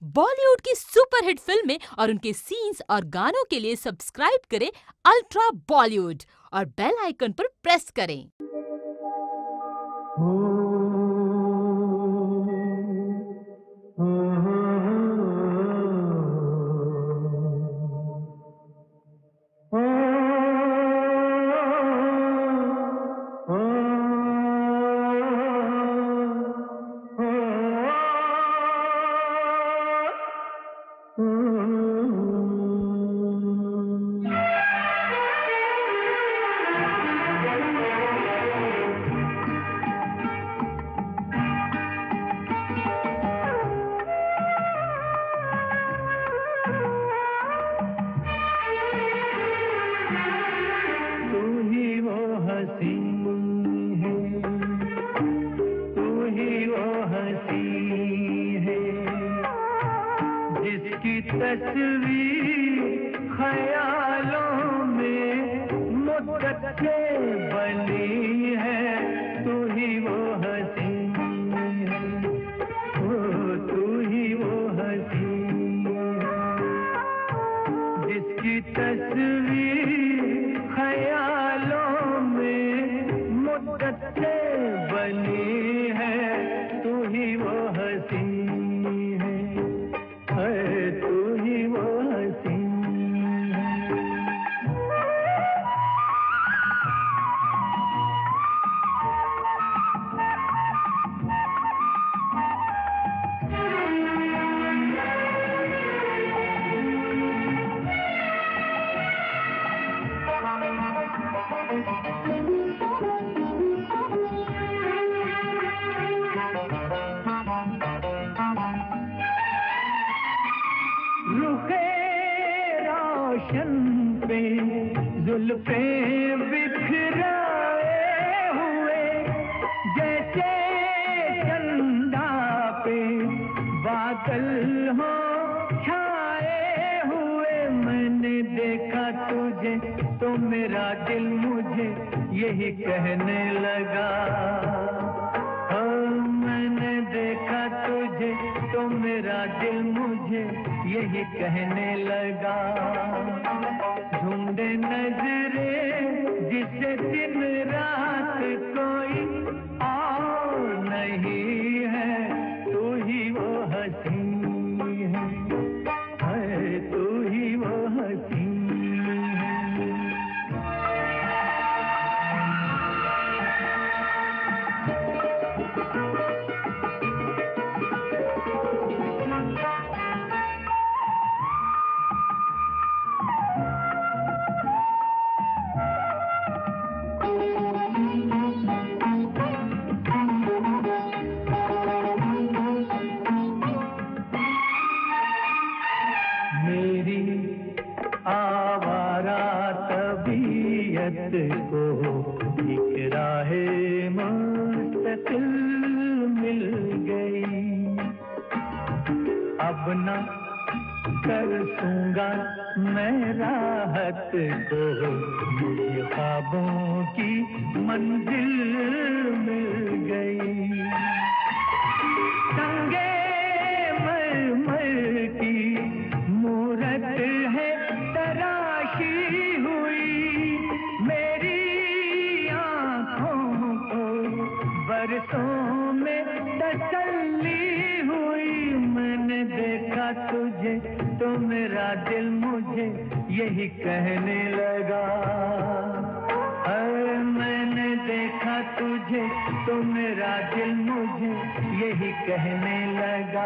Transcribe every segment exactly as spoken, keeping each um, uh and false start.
बॉलीवुड की सुपरहिट फिल्में और उनके सीन्स और गानों के लिए सब्सक्राइब करें अल्ट्रा बॉलीवुड और बेल आइकन पर प्रेस करें। जिसकी तस्वीर ख्यालों में मुद्दत से बनी है, तू ही वो हंसी है, ओ तू ही वो हंसी है। जिसकी तस्वीर ख्यालों में मुद्दत से बनी है, तू ही वो हंसी पे जुल्फे बिखराए हुए, जैसे चंदा पे बादल हो छाए हुए। मैंने देखा तुझे तो मेरा दिल मुझे यही कहने लगा, हाँ मैंने देखा तुझे तो मेरा दिल मुझे यही कहने लगा। ढूंढे नजरें जिसे दिन रात कोई और नहीं है, तू ही वो हंसी है, है तू ही वो हंसी है। आवारा तबीयत को एक राहे मुस्तकिल मिल गई, अब न तरसूंगा मैं राहत को, मुझे ख्वाबों की मंजिल मिल गई। संगे मरमर की मूरत है तराशी हुई, मेरी आँखों को बरसों में तसल्ली हुई। मैंने देखा तुझे तो मेरा दिल मुझे यही कहने लगा, अरे मैंने देखा तुझे तो मेरा दिल मुझे यही कहने लगा।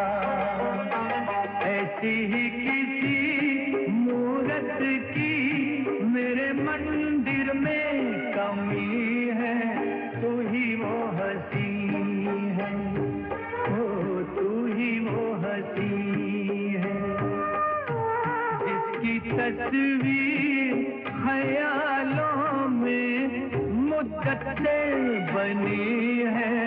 ऐसी ही किसी मूरत की मेरे मंदिर में कमी है, तू ही वो हंसी है, ओ तू ही वो हंसी है। जिसकी तस्वीर ख्यालों में मुद्दत से बनी है,